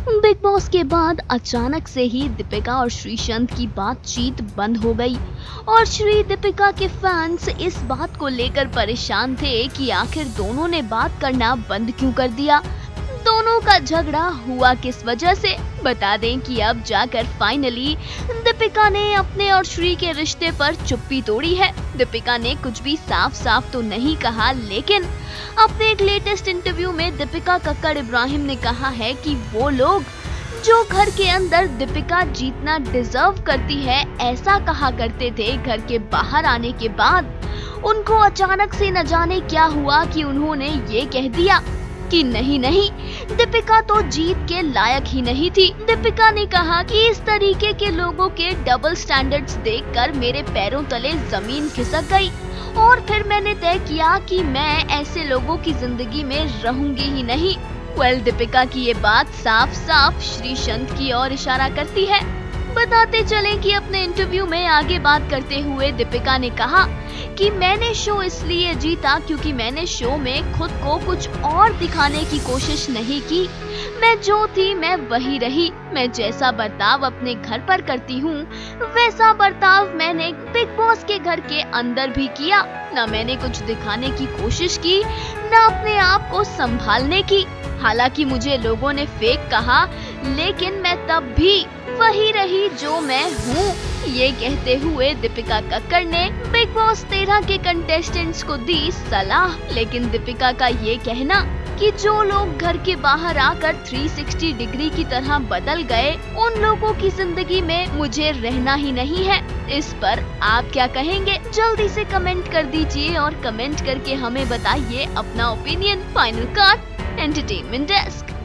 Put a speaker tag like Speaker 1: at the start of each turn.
Speaker 1: Big boss के बाद अचानक से ही दीपिका और श्रीसंत की बातचीत बंद हो गई और श्री दीपिका के फैंस इस बात को लेकर परेशान थे कि आखिर दोनों ने बात करना बंद क्यों कर दिया। दोनों का झगड़ा हुआ किस वजह से, बता दें कि अब जाकर फाइनली दीपिका ने अपने और श्री के रिश्ते पर चुप्पी तोड़ी है। दीपिका ने कुछ भी साफ साफ तो नहीं कहा, लेकिन अपने एक लेटेस्ट इंटरव्यू में दीपिका कक्कड़ इब्राहिम ने कहा है कि वो लोग जो घर के अंदर दीपिका जीतना डिजर्व करती है ऐसा कहा करते थे, घर के बाहर आने के बाद उनको अचानक से न जाने क्या हुआ कि उन्होंने ये कह दिया कि नहीं, दीपिका तो जीत के लायक ही नहीं थी। दीपिका ने कहा कि इस तरीके के लोगों के डबल स्टैंडर्ड्स देखकर मेरे पैरों तले जमीन खिसक गई और फिर मैंने तय किया कि मैं ऐसे लोगों की जिंदगी में रहूंगी ही नहीं। दीपिका की ये बात साफ साफ श्रीसंत की ओर इशारा करती है। बताते चलें कि अपने इंटरव्यू में आगे बात करते हुए दीपिका ने कहा कि मैंने शो इसलिए जीता क्योंकि मैंने शो में खुद को कुछ और दिखाने की कोशिश नहीं की। मैं जो थी मैं वही रही। मैं जैसा बर्ताव अपने घर पर करती हूँ वैसा बर्ताव मैंने बिग बॉस के घर के अंदर भी किया। न मैंने कुछ दिखाने की कोशिश की, न अपने आप को संभालने की। हालांकि मुझे लोगों ने फेक कहा, लेकिन मैं तब भी वही रही जो मैं हूँ। ये कहते हुए दीपिका कक्कड़ ने बिग बॉस 13 के कंटेस्टेंट्स को दी सलाह। लेकिन दीपिका का ये कहना कि जो लोग घर के बाहर आकर 360 डिग्री की तरह बदल गए, उन लोगों की जिंदगी में मुझे रहना ही नहीं है। इस पर आप क्या कहेंगे? जल्दी से कमेंट कर दीजिए और कमेंट करके हमें बताइए अपना opinion. Final cut entertainment desk.